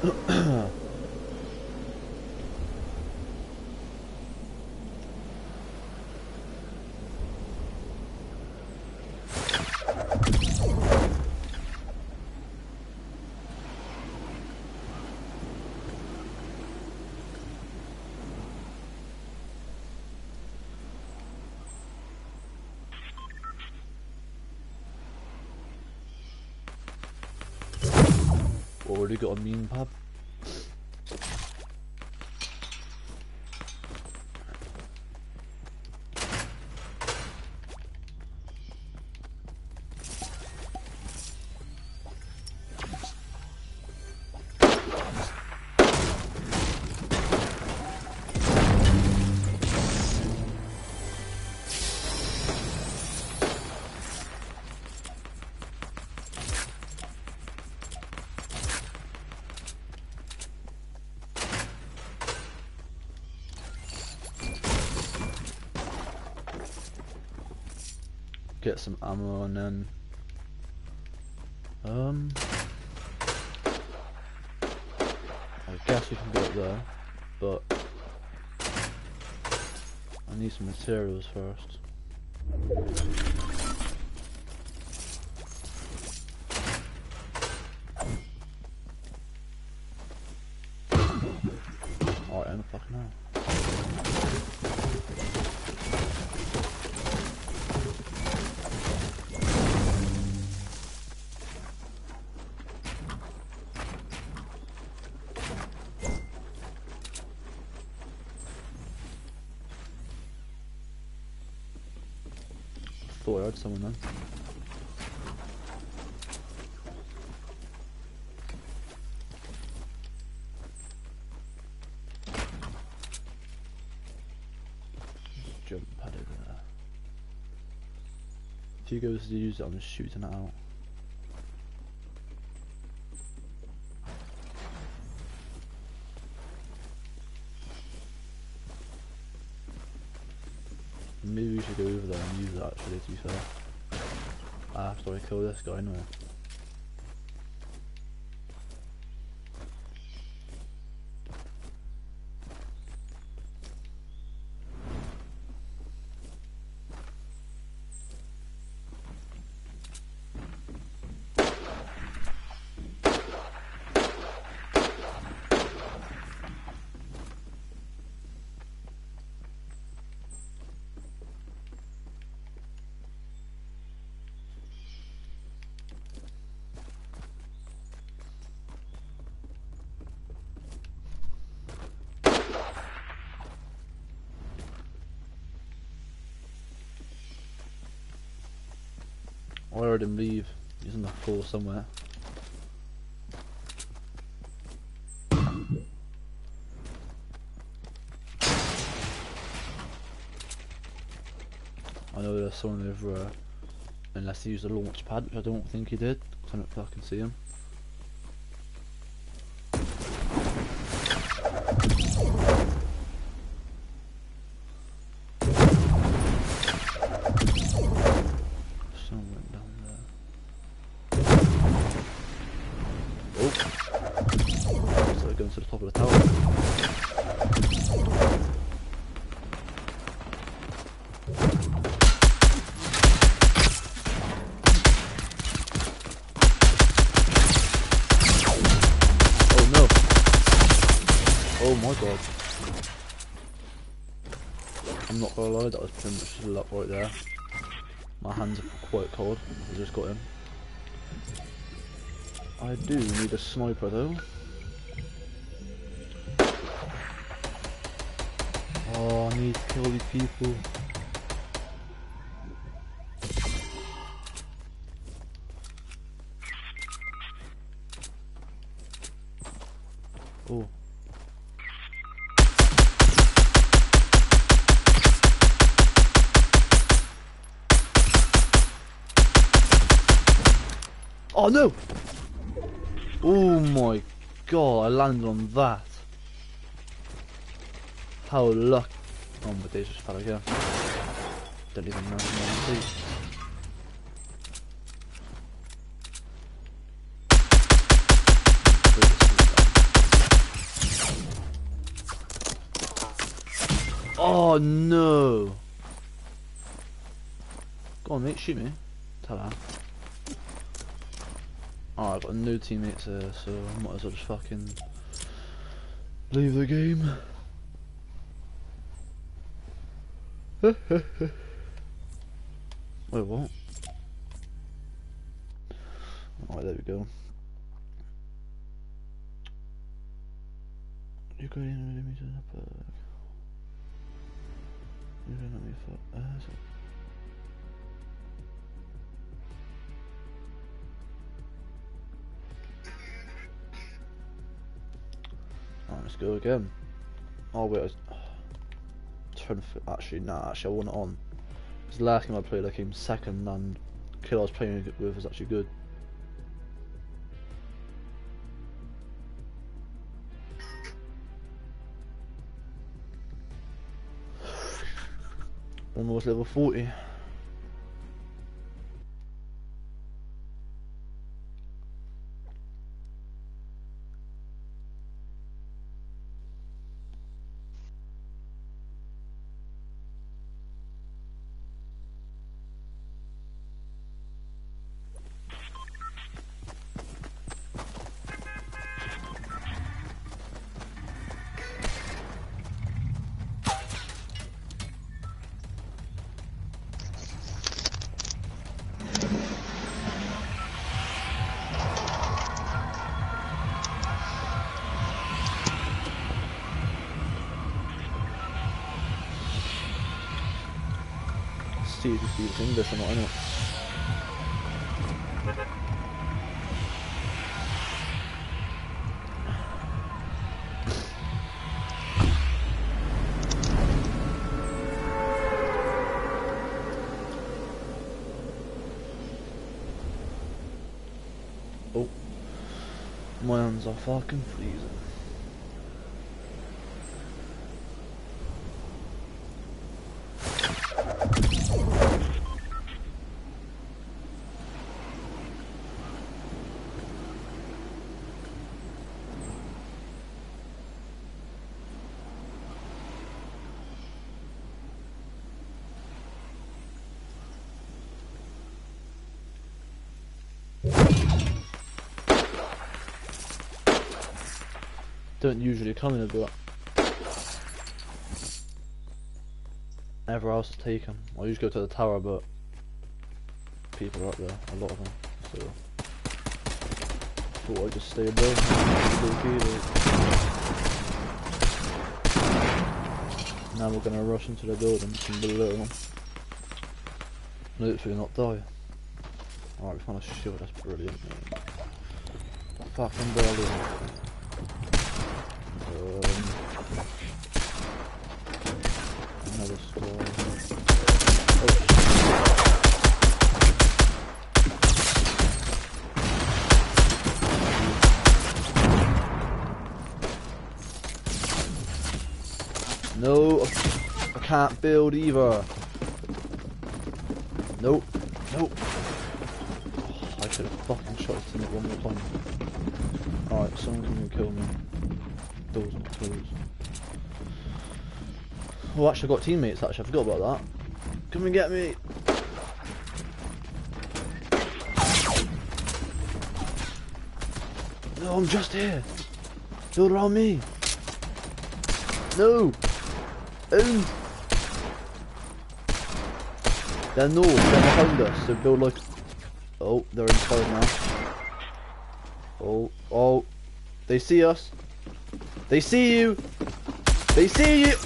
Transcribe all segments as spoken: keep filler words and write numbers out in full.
Already got a meme pad. Get some ammo and then um I guess we can go up there, but I need some materials first. Alright, I'm fucking hell. Thought I heard someone then. Jump pad over there. If he goes to use it, I'm just shooting it out. Maybe we should go over there and use it actually, to be fair. After I kill this guy anyway. I heard him leave. He's in the floor somewhere. I know there's someone over uh, unless he used the launch pad, which I don't think he did, because I don't fucking see him. To the top of the tower. Oh no. Oh my god. I'm not gonna lie, that was pretty much just luck right there. My hands are quite cold. I just got him. I do need a sniper though. Oh, I need to kill these people. Oh. Oh no! Oh my god, I landed on that. How luck! Oh my days, just fell again. Don't even know how to Oh no! Go on, mate, shoot me. Ta-da. Alright, I've got new teammates here, so I might as well just fucking leave the game. Wait, what? Alright, there we go. You're going in with me to the park. You're going at me for ass. Alright, let's go again. Oh wait, I was oh, trying to actually, nah, actually I want it on. Because the last game I played I came second and the kid I was playing with was actually good. Almost level forty. See if you speak English or not, innit? Oh, my hands are fucking freezing. Don't usually come in a bit. Everywhere else is taken. I usually go to the tower, but people are up there, a lot of them. So thought I'd just stay above. Now we're gonna rush into the building from below. Literally not die. Alright, we found a shield, that's brilliant. Fucking brilliant. Um, another storm. Oh. No, I can't build either. Nope, nope. Oh, I should have fucking shot this thing one more time. Alright, someone can kill me. Doors not closed. Oh, actually, I got teammates. Actually, I forgot about that. Come and get me. No, I'm just here. Build around me. No. Oh. They're north. They're behind us. So build like. Oh, they're inside now. Oh, oh. They see us. They see you! They see you!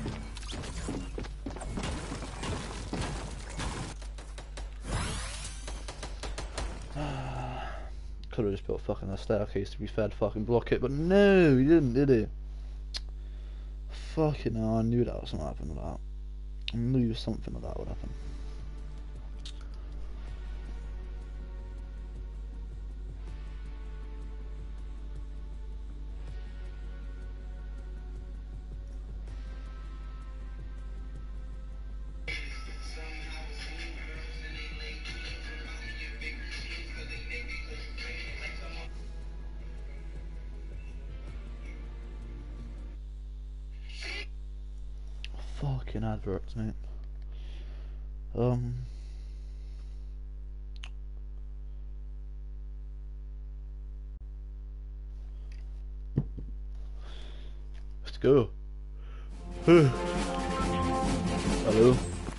Could have just built fucking a staircase to be fair to fucking block it, but no, he didn't, did he? Fucking hell, I knew that was something happened with that. I knew something like that would happen. fucking adverts, mate. Um. Let's go. Hello.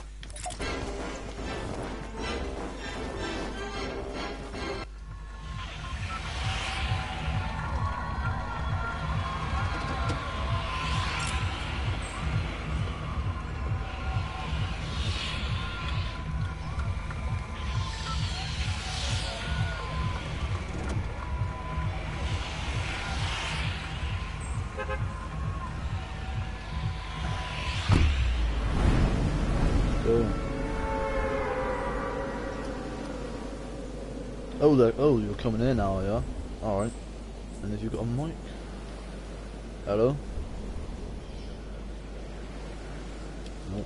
Oh, look, oh, you're coming in now, yeah? Alright. And have you got a mic? Hello? Nope.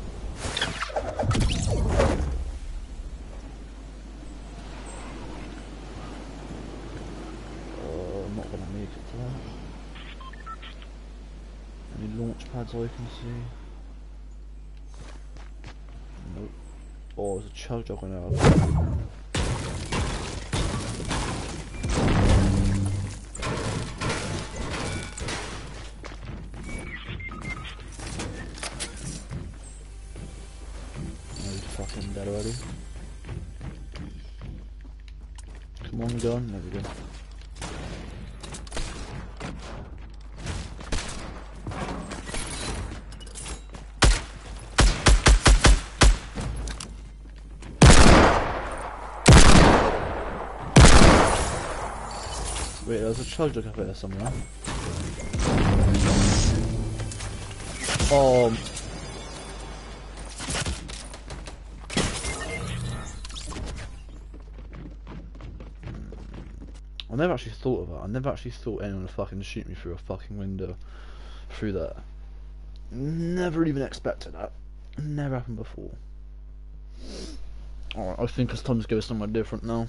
Uh, I'm not gonna make it to that. Any launch pads I can see? Nope. Oh, there's a chug jug on there. Dead already. Come on, gun. There we go. Wait, there's a chug jug up there somewhere. Oh. I never actually thought of that. I never actually thought anyone would fucking shoot me through a fucking window through there. Never even expected that. Never happened before. Alright, I think it's time to go somewhere different now.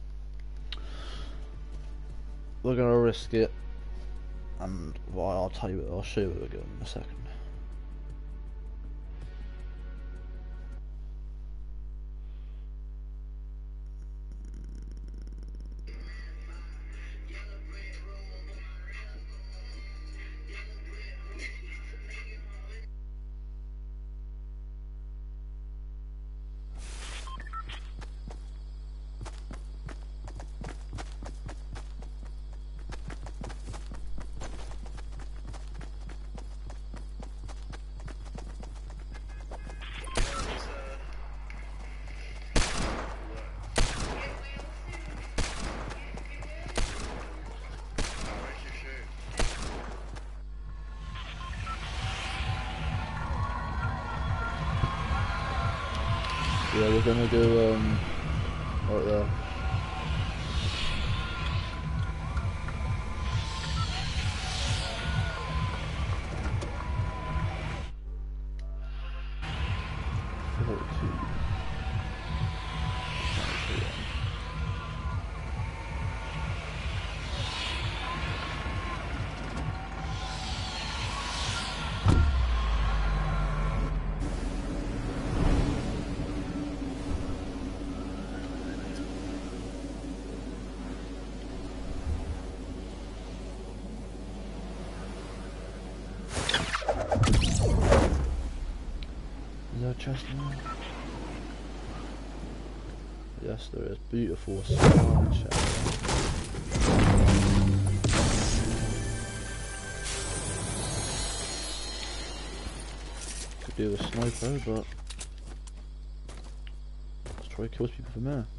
We're gonna risk it, and well, I'll tell you, I'll show you where we're going in a second. Yeah, we're gonna go um right there. Is there a chest now? Yes, there is. Beautiful star chest. Could do a sniper, but let's try to kill people from there.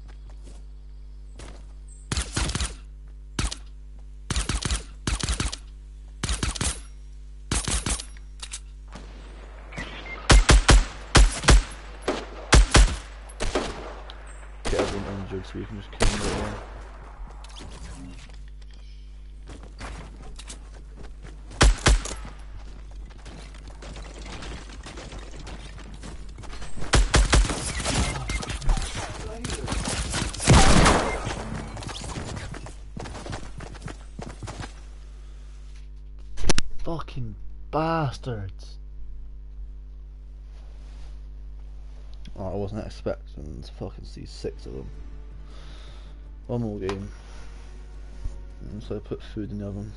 Get everyone injured so you can just kill them all. Fucking bastards. Oh, I wasn't expecting to fucking see six of them. One more game. And so I put food in the oven.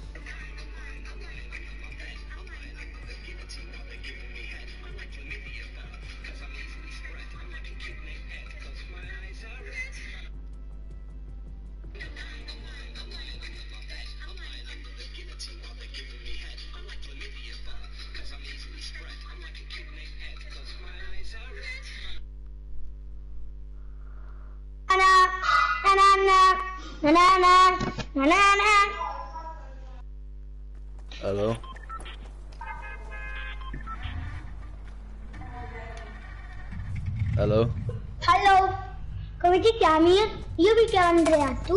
Hello? Hello? Hello, come ti chiami? Io mi chiamo Andrea, tu?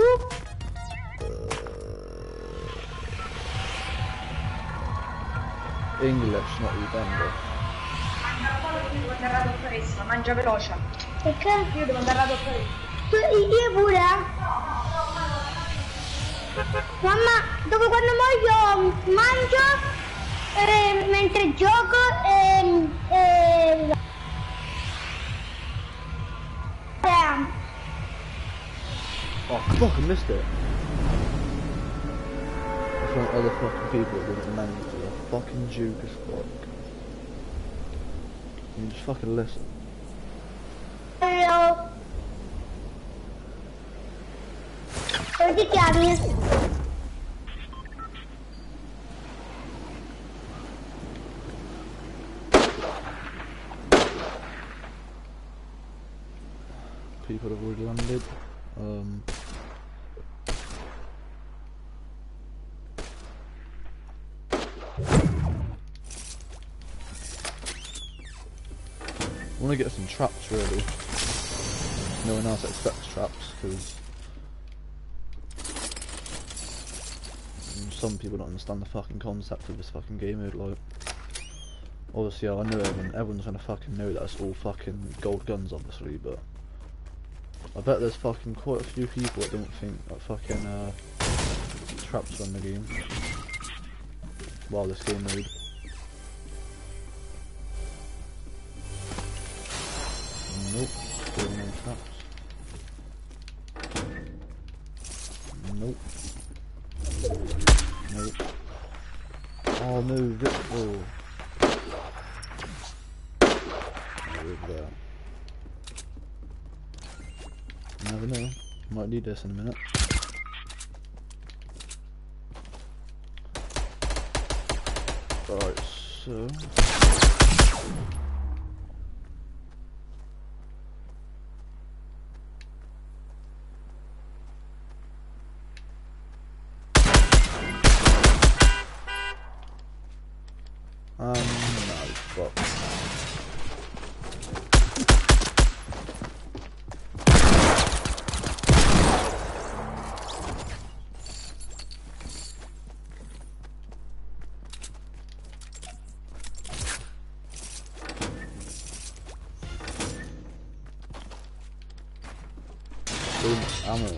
English, not Uganda. Io devo andare alla dottoressa, mangia veloce. Perché? Io devo andare alla dottoressa. Tu, io pure? Mamma, dopo quando muoio mangio eh, mentre gioco e... e... Oh fuck, I missed it. That's one other fucking people that didn't manage to do a fucking juke as fuck. You just fucking listen. Hello. Come ti chiami? People have already landed. Um, I want to get some traps really. No one else expects traps because some people don't understand the fucking concept of this fucking game mode. Like, obviously, I know everyone, everyone's gonna fucking know that it's all fucking gold guns, obviously, but I bet there's fucking quite a few people that don't think that fucking uh, traps run the game. Wow, this game mode. Nope, still no traps. Nope. Nope. Oh no, Victor. Over there. You never know. Might need this in a minute. Alright, so... Um, no, fuck. Boom, ammo.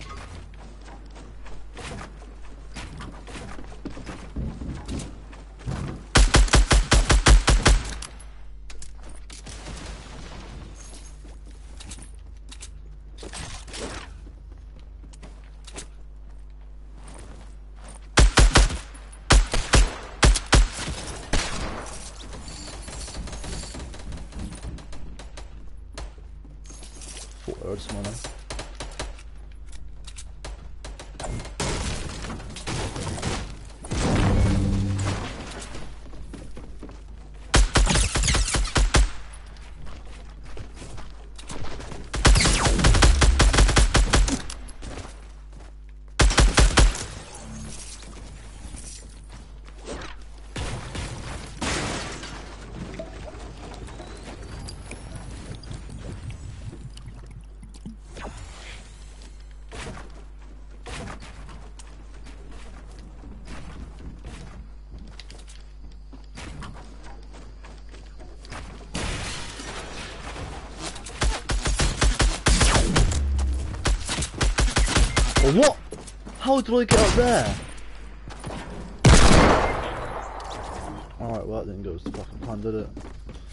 Thought I heard someone else. What? How do I get up there? Alright, well that didn't go as the fucking plan, did it?